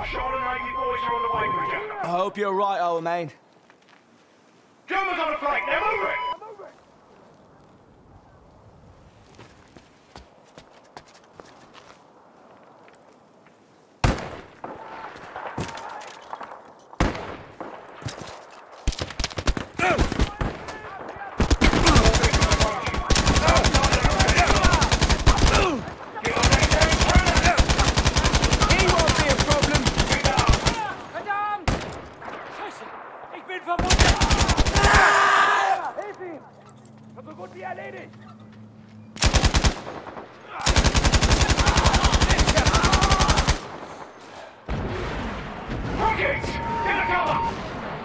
Sean and Navy boys are on the way, Bridger. I hope you're right, old man. Germans on the flank, now move it! Rockets! Get a cover!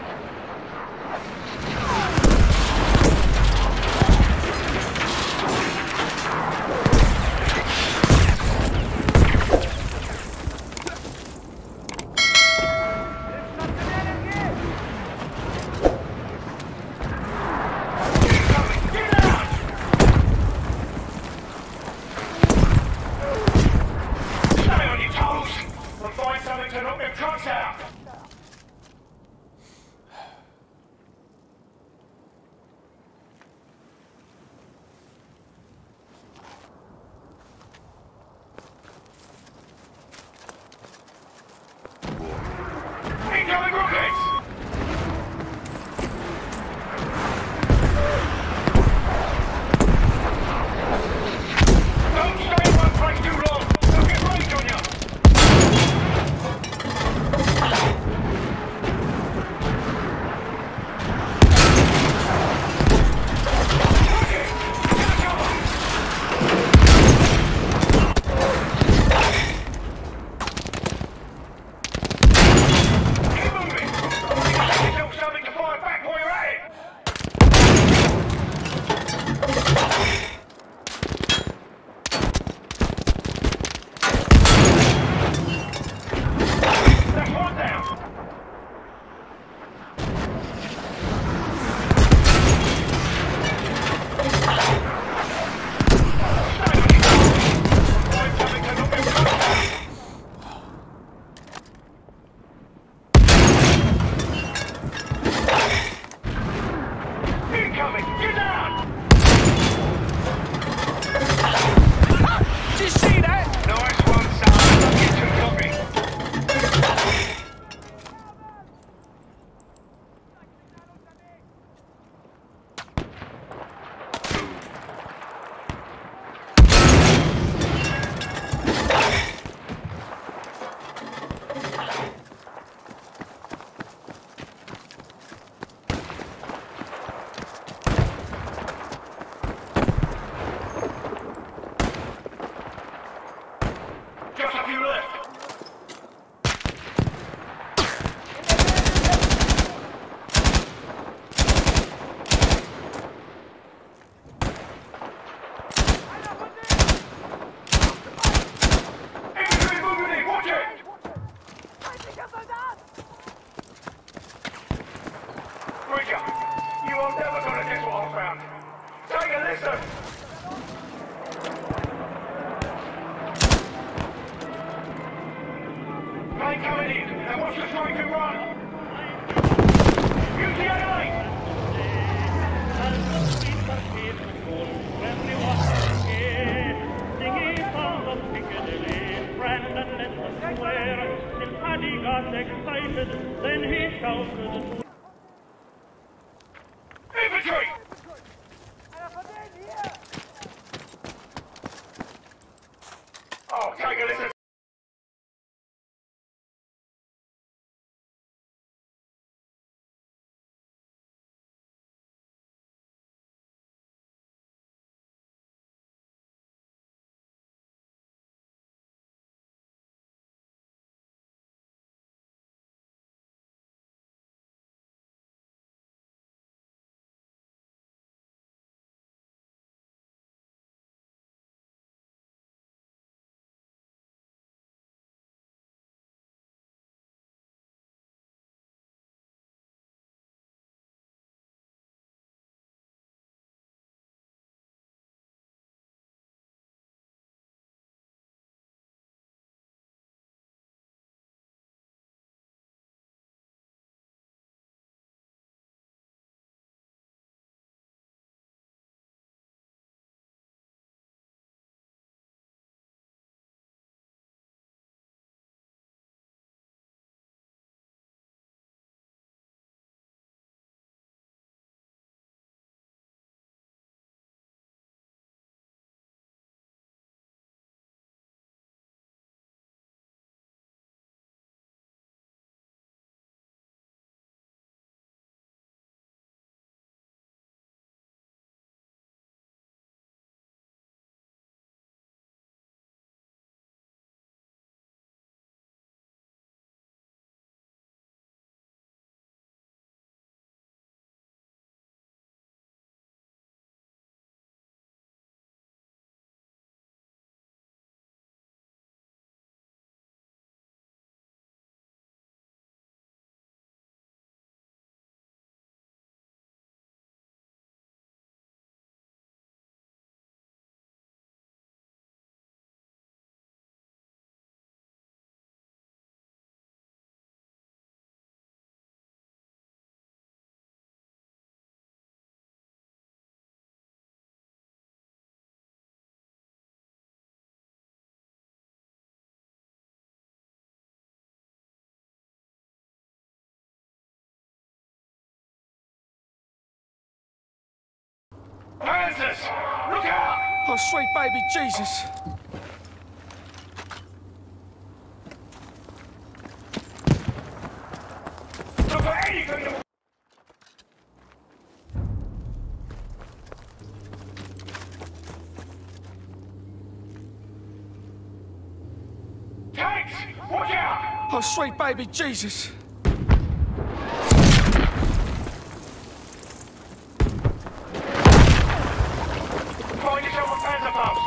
To knock them trucks out! Incoming rockets! Don't stay in one place too long! They'll get range on you! Incoming! Get down! Did you see that? Nice one, son. Don't get too cocky. Just a few left. Infantry moving in, watch it! Bridger, you are never gonna guess what I found. Take a listen! Plane coming in, and watch the strike and run! Use the A8! Then he shouted. Infantry! Oh, take a listen! Panzers! Look out! Oh, sweet baby Jesus. Look for anything that... Tanks! Watch out! Oh, sweet baby Jesus. Find yourself a Panzer post!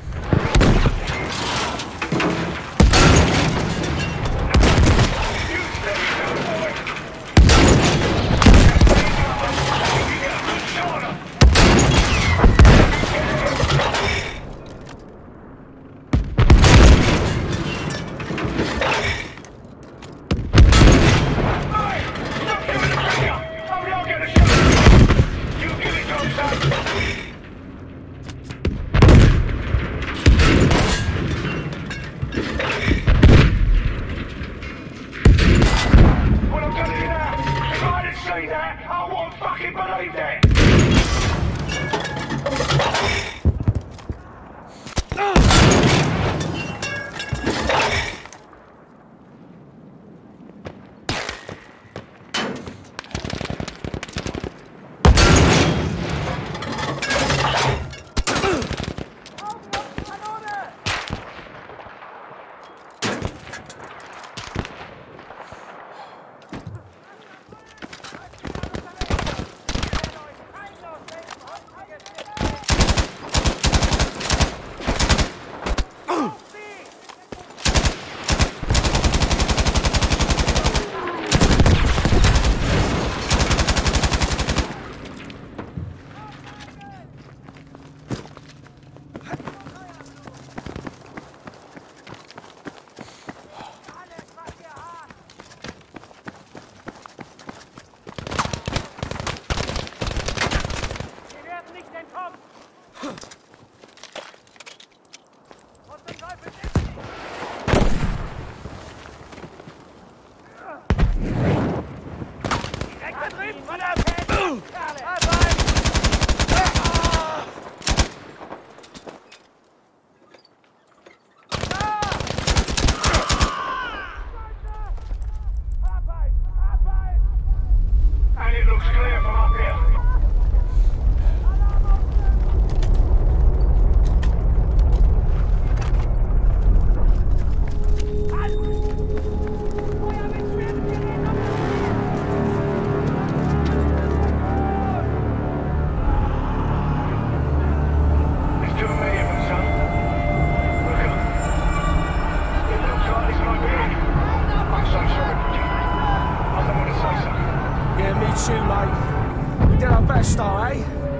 You steady down, boy! You get a good shot on 'em. Hey! Stop giving the trigger! Somebody will get a shot! You give it to 'em, son! What I'm telling you now, if I hadn't seen that, I wouldn't fucking believe that! And it looks clear from up here. There's too many of them, son. Look at them. It looks like this might be it. I'm so sorry, Bridget. I don't want to say something. Yeah, me too, mate. We did our best, though, eh?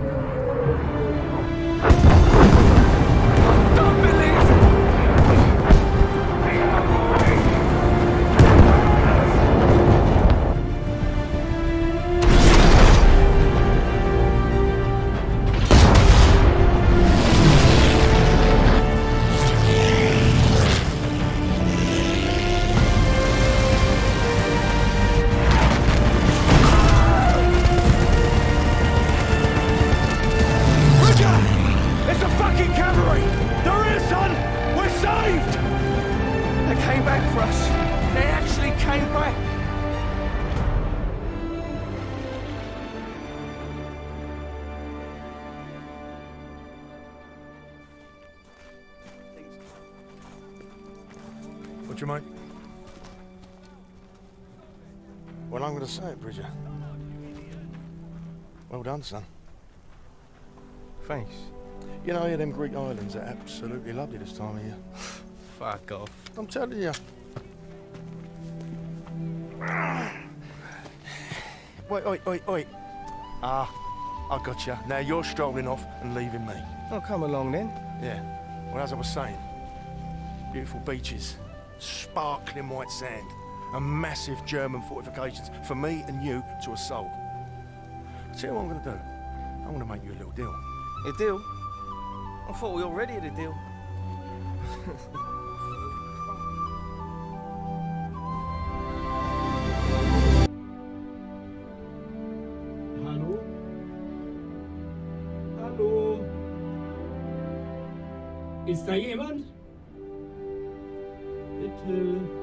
Don't believe it! It's a fucking cavalry! They're here, son! We're saved! They came back for us. They actually came back. What do you make? Well, I'm going to say it, Bridger. Well done, son. Thanks. You know, them Greek islands are absolutely lovely this time of year. Fuck off. I'm telling you. Wait. Ah, I got you. Now you're strolling off and leaving me. Oh, come along then. Yeah. Well, as I was saying, beautiful beaches, sparkling white sand, and massive German fortifications for me and you to assault. I'll tell you what I'm going to do. I'm going to make you a little deal. A deal? I thought we already had a deal. Hallo? Hallo? Ist da jemand? Bitte.